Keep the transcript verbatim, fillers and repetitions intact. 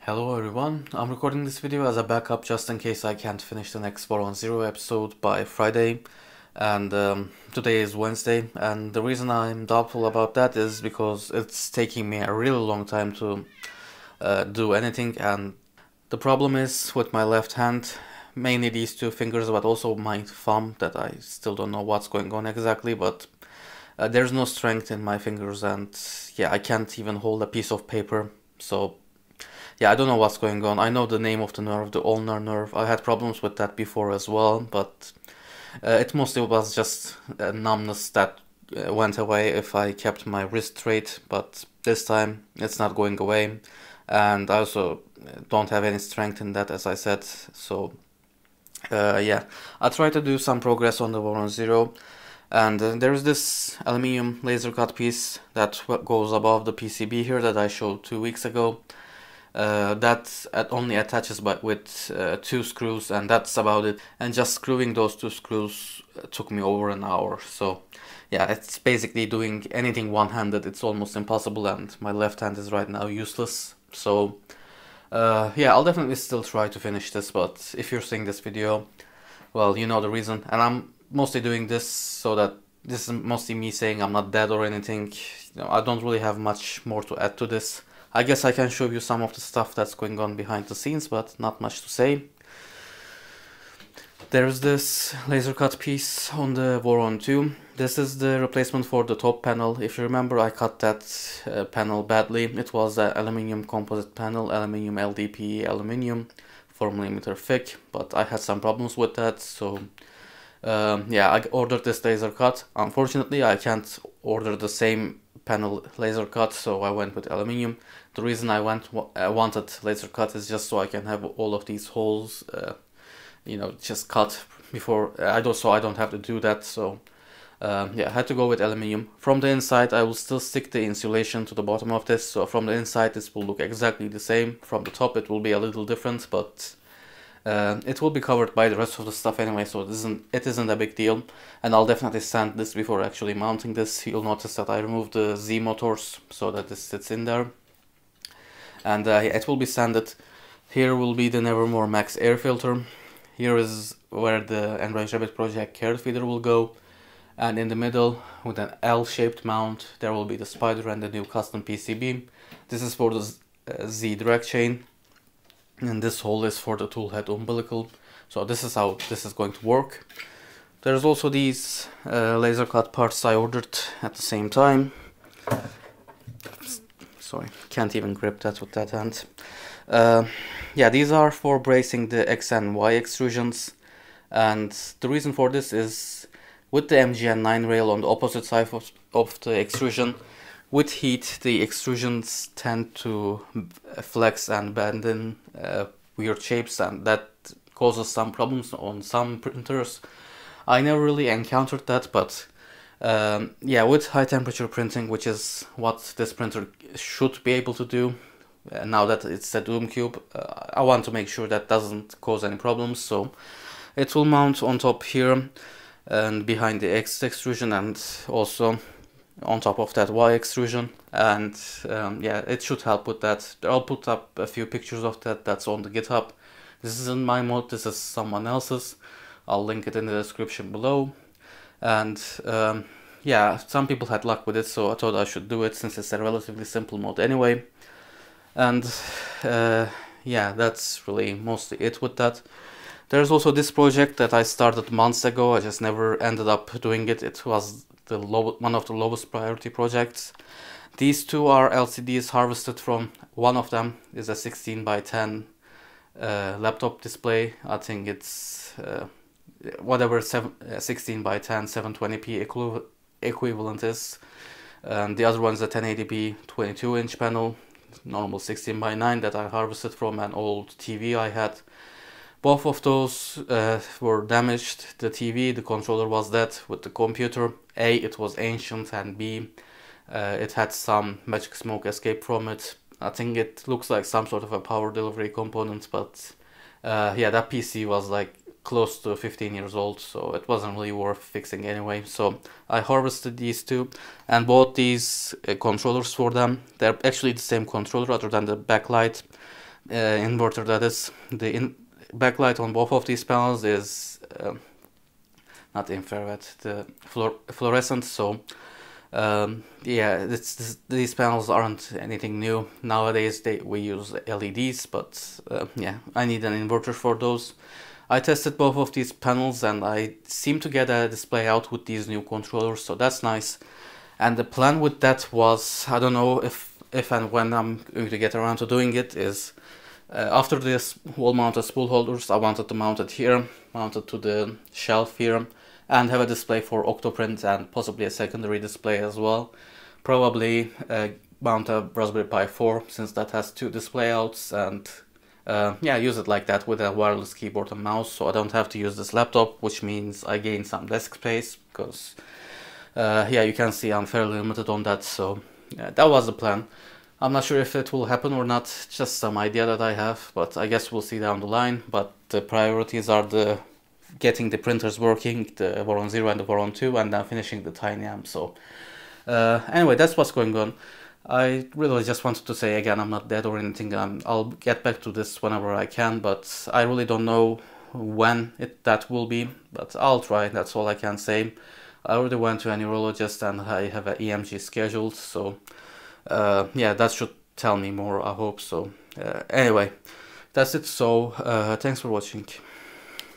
Hello everyone, I'm recording this video as a backup just in case I can't finish the next four one zero episode by Friday, and um, today is Wednesday, and the reason I'm doubtful about that is because it's taking me a really long time to uh, do anything, and the problem is with my left hand, mainly these two fingers, but also my thumb, that I still don't know what's going on exactly, but uh, there's no strength in my fingers, and yeah, I can't even hold a piece of paper, so yeah, I don't know what's going on. I know the name of the nerve, the ulnar nerve. I had problems with that before as well, but uh, it mostly was just a numbness that uh, went away if I kept my wrist straight, but this time it's not going away, and I also don't have any strength in that, as I said, so uh, yeah, I tried to do some progress on the four one zero, and uh, there's this aluminium laser cut piece that goes above the P C B here that I showed two weeks ago. Uh, that only attaches by, with uh, two screws, and that's about it. And just screwing those two screws took me over an hour. So yeah, it's basically doing anything one-handed. It's almost impossible, and my left hand is right now useless. So uh, yeah, I'll definitely still try to finish this, but if you're seeing this video, well, you know the reason. And I'm mostly doing this so that this is mostly me saying I'm not dead or anything. You know, I don't really have much more to add to this. I guess I can show you some of the stuff that's going on behind the scenes, but not much to say. There's this laser cut piece on the Voron two. This is the replacement for the top panel. If you remember, I cut that uh, panel badly. It was an aluminium composite panel, aluminium L D P E aluminium, four millimeter thick, but I had some problems with that, so um, yeah, I ordered this laser cut. Unfortunately, I can't order the same panel laser cut, so I went with aluminium. The reason I went uh, wanted laser cut is just so I can have all of these holes, uh, you know, just cut before I don't, so I don't have to do that. So um, yeah, I had to go with aluminium. From the inside, I will still stick the insulation to the bottom of this. So from the inside, this will look exactly the same. From the top, it will be a little different, but Uh, it will be covered by the rest of the stuff anyway, so it isn't, it isn't a big deal. And I'll definitely sand this before actually mounting this. You'll notice that I removed the Z motors so that this sits in there. And uh, it will be sanded. Here will be the Nevermore Max air filter. Here is where the Enraged Rabbit Project carrot feeder will go. And in the middle, with an L-shaped mount, there will be the spider and the new custom P C B. This is for the uh, Z direct chain. And this hole is for the tool head umbilical. So this is how this is going to work. There's also these uh, laser cut parts I ordered at the same time. Sorry, can't even grip that with that hand. Uh, yeah, these are for bracing the X and Y extrusions. And the reason for this is with the M G N nine rail on the opposite side of, of the extrusion, with heat, the extrusions tend to flex and bend in uh, weird shapes, and that causes some problems on some printers. I never really encountered that, but um, yeah, with high temperature printing, which is what this printer should be able to do, uh, now that it's a Doom Cube, uh, I want to make sure that doesn't cause any problems, so it will mount on top here and behind the X extrusion, and also on top of that Y extrusion, and um, yeah, it should help with that. I'll put up a few pictures of that. That's on the GitHub. This isn't my mod, this is someone else's. I'll link it in the description below. And um, yeah, some people had luck with it, so I thought I should do it since it's a relatively simple mod anyway. And uh, yeah, that's really mostly it with that. There's also this project that I started months ago. I just never ended up doing it. It was the low, one of the lowest priority projects. These two are L C Ds harvested from. One of them is a sixteen by ten uh, laptop display. I think it's uh, whatever seven, uh, sixteen by ten seven twenty p equi equivalent is. Um, the other one is a ten eighty p twenty-two inch panel, normal sixteen by nine that I harvested from an old T V I had. Both of those uh, were damaged. The T V, the controller was dead. With the computer, A, it was ancient, and B, uh, it had some magic smoke escape from it. I think it looks like some sort of a power delivery component, but uh, yeah, that P C was like close to fifteen years old, so it wasn't really worth fixing anyway. So I harvested these two and bought these uh, controllers for them. They're actually the same controller other than the backlight. uh, inverter that is. The in backlight on both of these panels is uh, not infrared, the fluor fluorescent. So um, yeah, it's, this, these panels aren't anything new nowadays. They we use L E Ds, but uh, yeah, I need an inverter for those. I tested both of these panels and I seem to get a display out with these new controllers, so that's nice. And the plan with that was, I don't know if if and when I'm going to get around to doing it, is uh, after this wall mounted spool holders, I wanted to mount it here, mount it to the shelf here, and have a display for Octoprint and possibly a secondary display as well. Probably uh, mount a Raspberry Pi four, since that has two display outs, and uh, yeah, use it like that with a wireless keyboard and mouse, so I don't have to use this laptop, which means I gain some desk space, because uh, yeah, you can see I'm fairly limited on that. So yeah, that was the plan. I'm not sure if it will happen or not, just some idea that I have, but I guess we'll see down the line. But the priorities are the getting the printers working, the Voron Zero and the Voron two, and then finishing the TinyAmp. So uh, anyway, that's what's going on. I really just wanted to say again, I'm not dead or anything. I'm, I'll get back to this whenever I can, but I really don't know when it that will be, but I'll try. That's all I can say. I already went to a neurologist and I have an E M G scheduled, so uh, yeah, that should tell me more, I hope so. Uh, anyway, that's it. So uh, thanks for watching.